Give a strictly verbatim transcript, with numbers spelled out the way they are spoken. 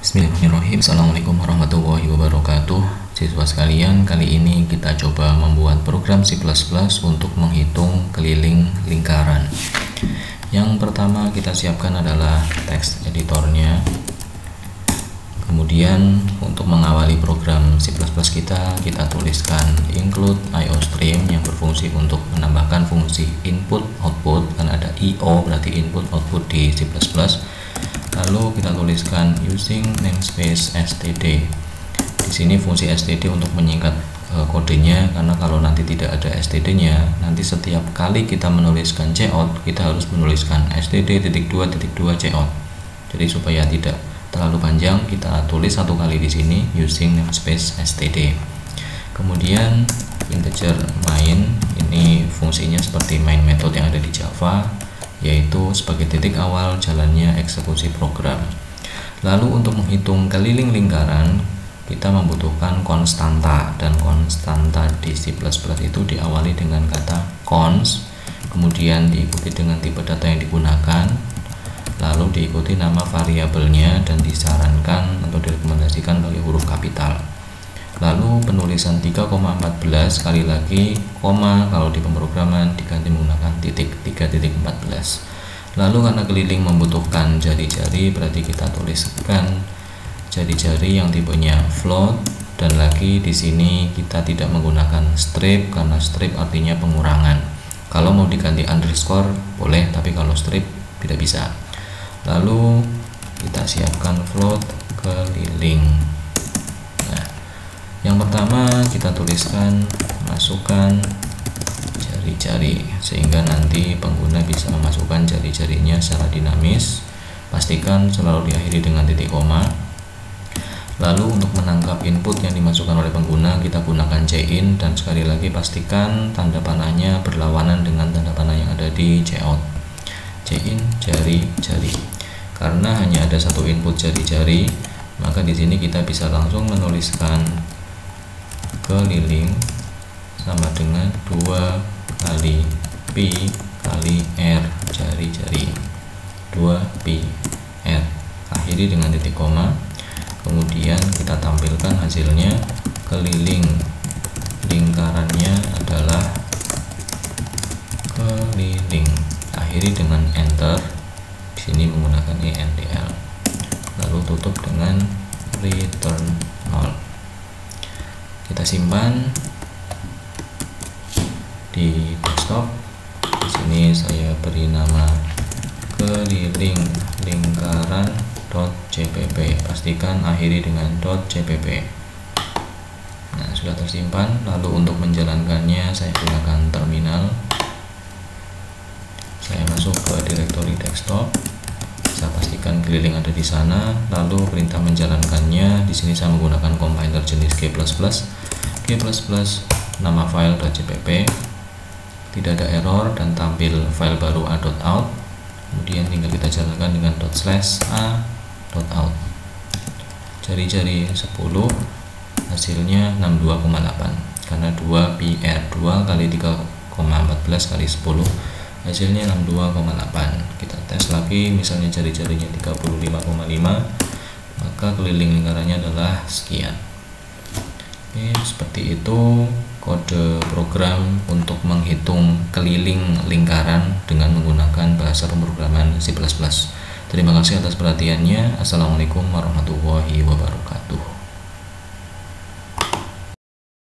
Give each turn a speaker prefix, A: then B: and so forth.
A: Bismillahirrahmanirrahim. Assalamualaikum warahmatullahi wabarakatuh. Siswa sekalian, kali ini kita coba membuat program C plus plus untuk menghitung keliling lingkaran. Yang pertama kita siapkan adalah text editornya. Kemudian untuk mengawali program C plus plus kita, kita tuliskan include iostream yang berfungsi untuk menambahkan fungsi input output, kan ada I O berarti input output di C plus plus. Lalu kita tuliskan using namespace std. Di sini fungsi std untuk menyingkat e, kodenya, karena kalau nanti tidak ada std-nya, nanti setiap kali kita menuliskan cout, kita harus menuliskan std titik dua titik dua cout. Jadi supaya tidak terlalu panjang, kita tulis satu kali di sini using namespace std. Kemudian integer main, ini fungsinya seperti main method yang ada di Java, yaitu sebagai titik awal jalannya eksekusi program. Lalu untuk menghitung keliling lingkaran, kita membutuhkan konstanta, dan konstanta di C plus plus itu diawali dengan kata const, kemudian diikuti dengan tipe data yang digunakan, lalu diikuti nama variabelnya, dan disarankan atau direkomendasikan bagi huruf kapital. Lalu penulisan tiga koma empat belas, sekali lagi koma kalau di pemrograman diganti menggunakan titik tiga titik empat belas. Lalu karena keliling membutuhkan jari-jari, berarti kita tuliskan jari-jari yang tipenya float, dan lagi di sini kita tidak menggunakan strip karena strip artinya pengurangan. Kalau mau diganti underscore boleh, tapi kalau strip tidak bisa. Lalu kita siapkan float keliling. Yang pertama kita tuliskan masukkan jari-jari, sehingga nanti pengguna bisa memasukkan jari-jarinya secara dinamis. Pastikan selalu diakhiri dengan titik koma. Lalu untuk menangkap input yang dimasukkan oleh pengguna, kita gunakan cin, dan sekali lagi pastikan tanda panahnya berlawanan dengan tanda panah yang ada di cout. Cin jari-jari. Karena hanya ada satu input jari-jari, maka di sini kita bisa langsung menuliskan keliling sama dengan dua kali pi kali r jari-jari, dua pi r, akhiri dengan titik koma. Kemudian kita tampilkan hasilnya. Keliling lingkarannya adalah keliling, akhiri dengan enter, di sini menggunakan endl, lalu tutup dengan return nol. Kita simpan di desktop. Di sini saya beri nama keliling lingkaran .cpp. Pastikan akhiri dengan .cpp. Nah, sudah tersimpan. Lalu untuk menjalankannya saya gunakan terminal. Saya masuk ke direktori desktop. Saya pastikan keliling ada di sana. Lalu perintah menjalankannya, di sini saya menggunakan compiler jenis G plus plus. G plus plus nama file .cpp, tidak ada error dan tampil file baru a.out. Kemudian tinggal kita jalankan dengan slash a.out. Jari-jari sepuluh, hasilnya enam puluh dua koma delapan, karena dua pi r, dua kali tiga koma empat belas kali sepuluh, hasilnya enam puluh dua koma delapan. Kita tes lagi, misalnya jari-jarinya tiga puluh lima koma lima, maka keliling lingkarannya adalah sekian. Oke, seperti itu kode program untuk menghitung keliling lingkaran dengan menggunakan bahasa pemrograman C plus plus. Terima kasih atas perhatiannya. Assalamualaikum warahmatullahi wabarakatuh.